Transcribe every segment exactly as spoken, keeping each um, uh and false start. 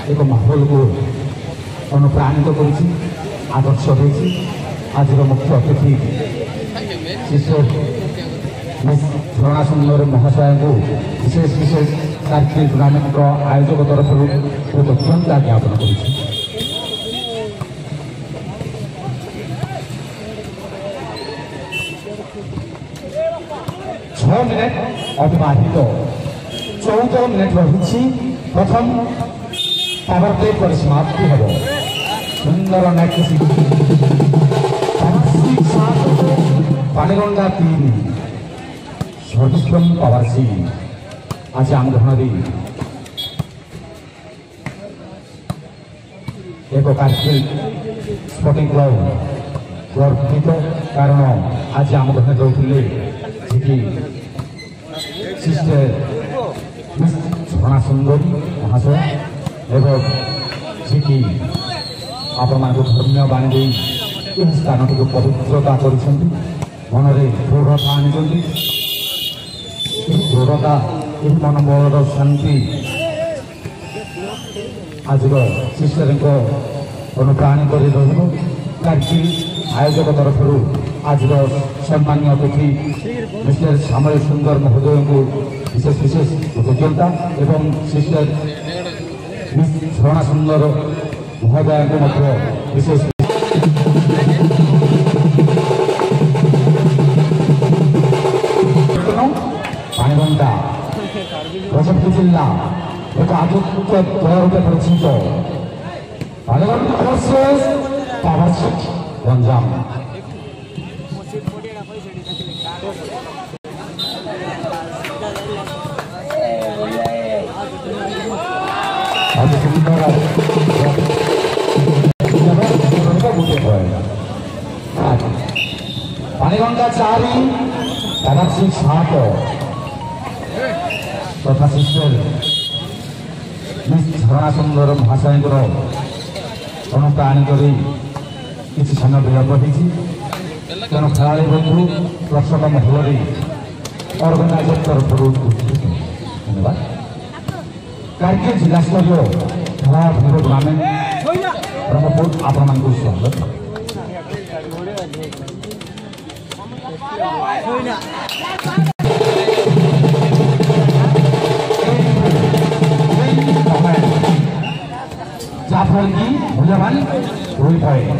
एक माहौल को अनुप्राणित कर आदर्श देती आज मुख्य अतिथि शिष्य झरणा सुंदर महाशय को विशेष विशेष सार्किल टूर्णामेंट आयोजक तरफ कृतज्ञता ज्ञापन कर छह मिनट अतिबाहित चौदह मिनट रही प्रथम पावर प्ले परिसमाप्ति हम सुंदर नेट पानीगंडा तीन सर्वोत्तम पावर सिंह आज आम ग्रहण एक कारगिल स्पोर्टिंग क्लब गर्वित कारण आज आम ग्रहण रही सिस्टर झरणा सुंदरी महाशय एवं जी आपण मान धर्म बाणी स्थान टी पवित्रता कर मन में दृढ़ता आनी दृढ़ता मनोबल शांति आज सिस्टर को अनुप्राणित कर कारगिल आयोजक तरफ आज सम्मान्य अतिथि मिस्टर श्यामल सुंदर महोदय को विशेष विशेष कृतज्ञता एवं सिस्टर झरणा सुंदर महोदय को विशेष पानीगंडा गजपति जिला एक आधुनिक दौर परिचित Paniganda versus power six Ganjam Paniganda चारि पावर सिक्स सात तथा सिस्टर झरणा सुंदर महाशय अनुप्राणित किसी समय विलंब होती तेणु खेला बंधु दर्शक महल अर्गानाइजर तरफ धन्यवाद कारगिल जिला स्तरीय खेला भंग टूर्णामेंट ब्रह्मपुर आपण को स्वागत जाफर की मूल्यवान दुई पॉइंट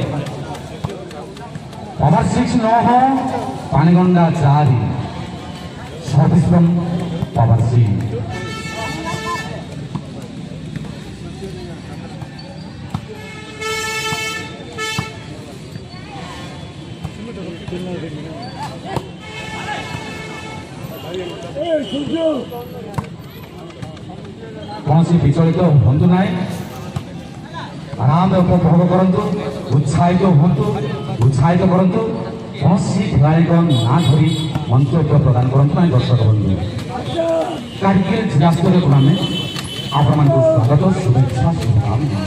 पावर सिक्स नौ हो पानीगंडा चार सर्वोत्तम पावर सिंह कौन सी विचलित हूँ ना आराम उपभोग करूँ उत्साहित हूँ उत्साहित करूँ कौन सी खिलाड़ी ना धरी मंतव्य प्रदान करूँ ना दर्शक बंधु कारगिल जिला स्तरीय टूर्णामेंट आपण को स्वागत शुभेच्छा शुभकामना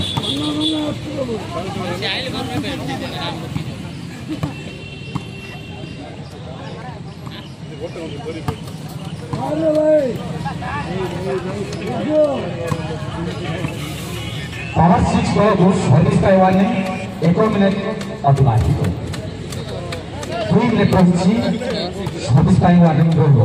पावर सिक्स को सर्विस पाइवाने एक मिनट अतिबाहित दुई मिनट रही सर्विस पाइवाने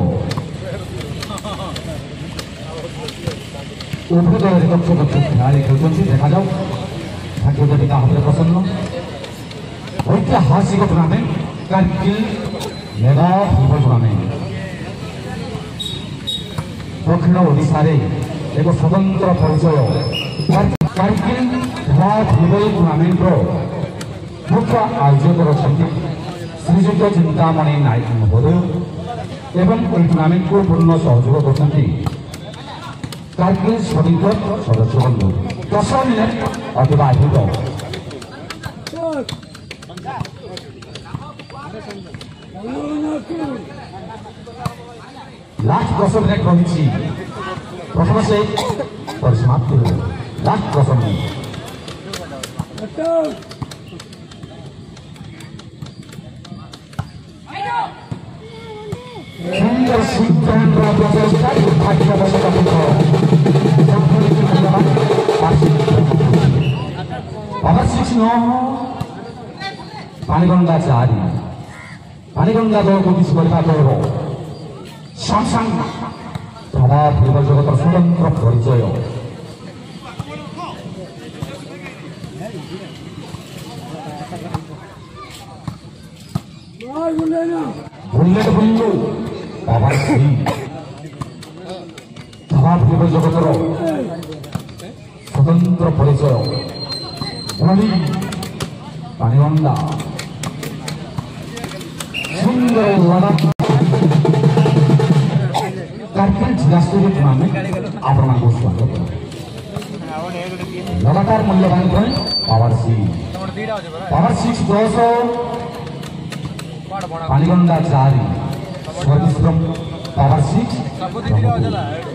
उभय दल दक्ष दक्ष खिलाड़ी खेलते देखा जाऊ भाग्य जदि भाव प्रसन्न ऐतिहासिक tournament Kargil mega football tournament दक्षिण ओडिशा एक स्वतंत्र परिचय कारगिल खेला फुटबल टूर्णामेंट मुख्य आयोजक रही श्रीजुक्त चिंतामणि नायक महोदय एवं यह टूर्णामेंट को पूर्ण सहयोग कर कारगिल स्पोर्टिंग क्लब सदस्य बंधु दस मिनट अतिबाहित लास्ट दस मिनट रही प्रथम से परिसमाप्ति हो लास्ट दस मिनट सुंदर सिद्धांत प्रचेषा दुर्भाग्यवश नौ पानीगंगा चारि पानीगंगा दल को किसी करता करो सांसां धारा फुटबल जगत स्वतंत्र परिचय बुलेट बुल्लू पावर श्री धारा फुटबल जगत स्वतंत्र परिचय बलि पानीगंगा सुंदर लड़क कारगिल जिला स्तरीय टूर्नामेंट आपण को स्वागत लगातार मूल्यवान point power six power six दस पानीगंगा चारि सर्विश्रम पावर सिक्स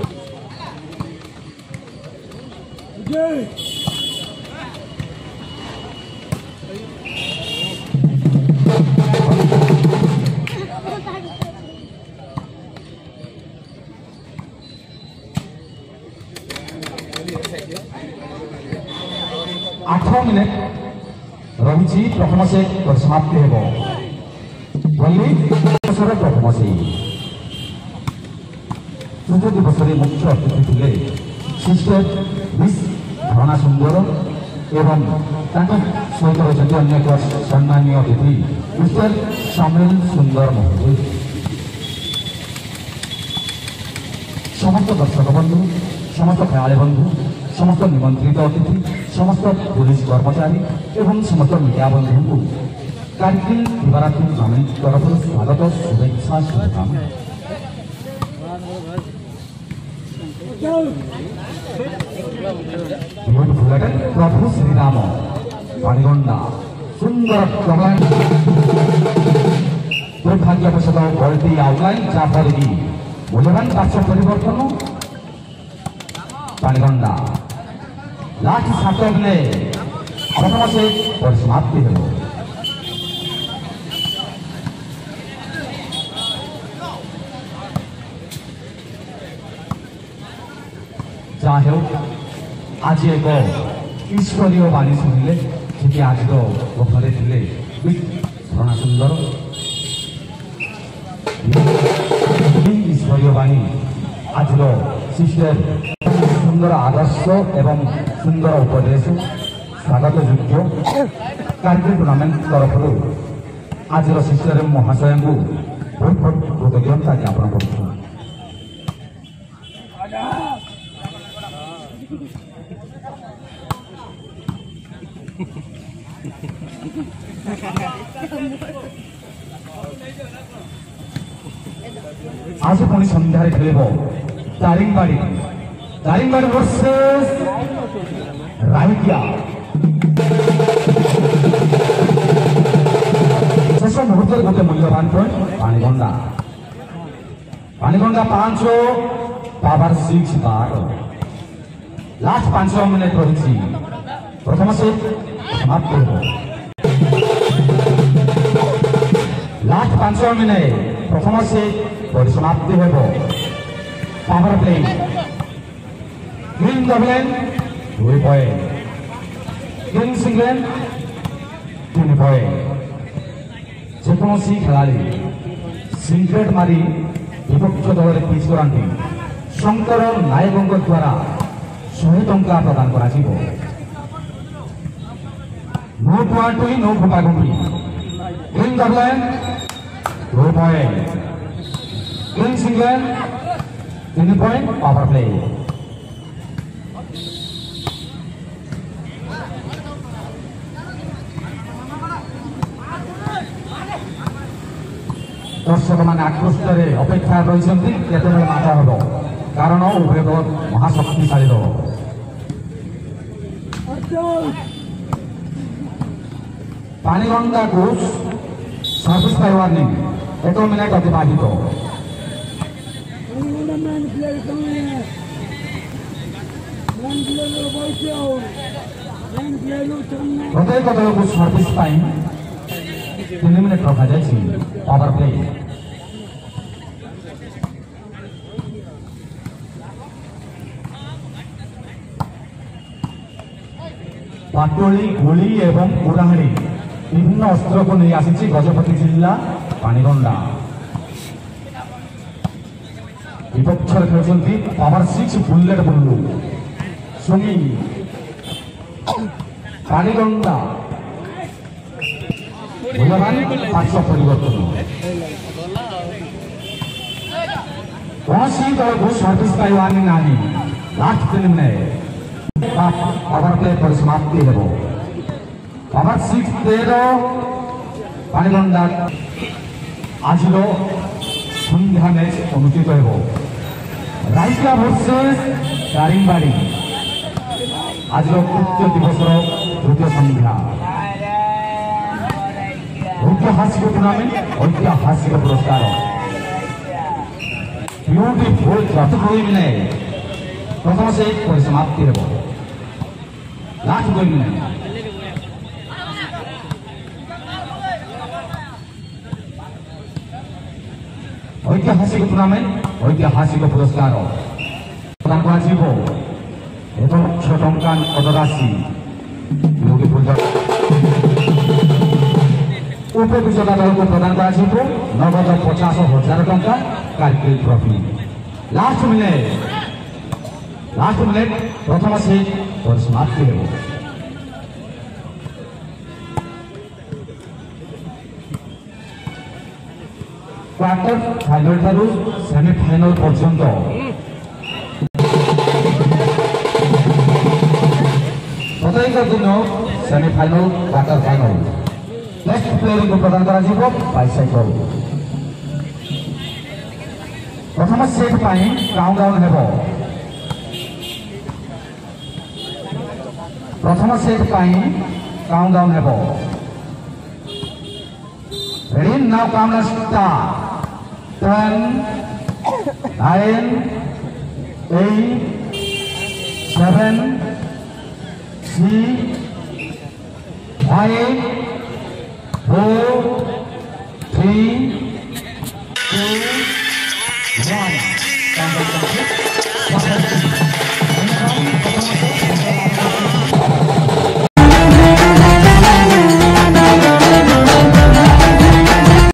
आठ मिनिट रही प्रथम सेट समाप्ति होसर प्रथम से तृतीय दिवस मुख्य अतिथि थे सिस्टर मिस धरणा सुंदर एवं सहित रही अन्य एक सम्मानीय अतिथि मिस्टर सामुएल सुंदर महोदय समस्त दर्शक बंधु समस्त खेलाड़ी बंधु समस्त निमंत्रित अतिथि समस्त पुलिस कर्मचारी एवं समस्त मीडिया बंधु को कारगिल दिवारात्रि टूर्नामेंट तरफ स्वागत शुभेच्छा शुभकामना प्रभु श्रीराम पानीगंगा सुंदर दुर्भाग्यवशत बलटी आउटलाइन जहाँफल कि मूल्यवान पार्श्व परिवर्तन पानीगंगा लास्ट सात मिले प्रथम से परिसमाप्ति हो जहाँ आज एक ईश्वरीय बाणी शुणिले जी आज तो घरे थे धरणा सुंदर ईश्वरीय बाणी आज सिस्टर सुंदर आदर्श एवं सुंदर उपदेश स्वागत योग्य कारगिल टूर्नामेंट तरफ आज सिस्टर महाशय को बहुत बहुत कृतज्ञता ज्ञापन कर आज पुणी सन्धार खेल दारिंगबाड़ी दारिंगबाड़ी वर्सेस रायकिया शेष मुहूर्त गोटे मूल्यवान पॉइंट पानीगंगा पानीगंगा पांच पावर सिक्स बार लास्ट पांच मिनिट रही प्रथम सेट समाप्त हो लास्ट पांच मिनिट प्रथम सेट परिसमाप्ति हो पावर प्ले ग्रीन डबलेन दुई पॉइंट ग्रीन सिंगलेन तीन पॉइंट जेकोसी खेलाड़ी सिंक्रेट मारी विपक्ष दल में पिच कराती शंकर नायकों द्वारा सौ टंका प्रदान करा नो पॉइंट हुई नो घुमा घुमी ग्रीन डबलेन दो पॉइंट ग्रीन सिंगल तीन पॉइंट पावर प्ले दर्शक मैंने आकृष्ट अपेक्षा रही मात हम कारण उभय दल महाशक्तिशाली दल पानीगंगा को सर्विस बाय वार्निंग एक मिनट अतिबाहित प्रत्येक दल को सर्विस तीन मिनट रखा जाए पावर प्ले पाटोली गुली एवं उड़ाणी विभिन्न अस्त्र को नहीं आसी गजपति जिला पानीगंडा विपक्ष खेलुंट पावर सिक्स बुलेट बुल्लू सुमिंग पानीगंडा पार्श्व परिवर्तन कौन दल को सर्विस पाइबानी ना लास्ट फिल्म ने पावर प्ले परिसमाप्ति हेब पावर सिक्स तेरह पानीगंडा आज सन्ध्या मैच अनुष्ठित हो राइका वर्सेस दारिंगबाड़ी आज तृतीय दिवस तृतीय सन्ध्या ऐतिहासिक टूर्नामेंट ऐतिहासिक पुरस्कार ब्यूटीफुल ट्रॉफी मिले प्रथम से परिसमाप्ति हेब लास्ट दुई मिनट ऐतिहासिक टूर्नामेंट ऐतिहासिक पुरस्कार प्रदान कर टंका पदराशि उपविजेता दल को प्रदान कर नगद पचास हजार टंका Kargil trophy last minute last minute प्रथम से परिसमाप्ति हेब क्वार्टर फाइनल ठारू सेमीफाइनल पर्यंत प्रत्येक दिन semifinal quarter final next player को प्रदान कर बाइसाइकल प्रथम सेट काउंटडाउन हेब प्रथम सेट काउंटडाउन हेब ready now countdown start ten nine eight seven six five four three two one countdown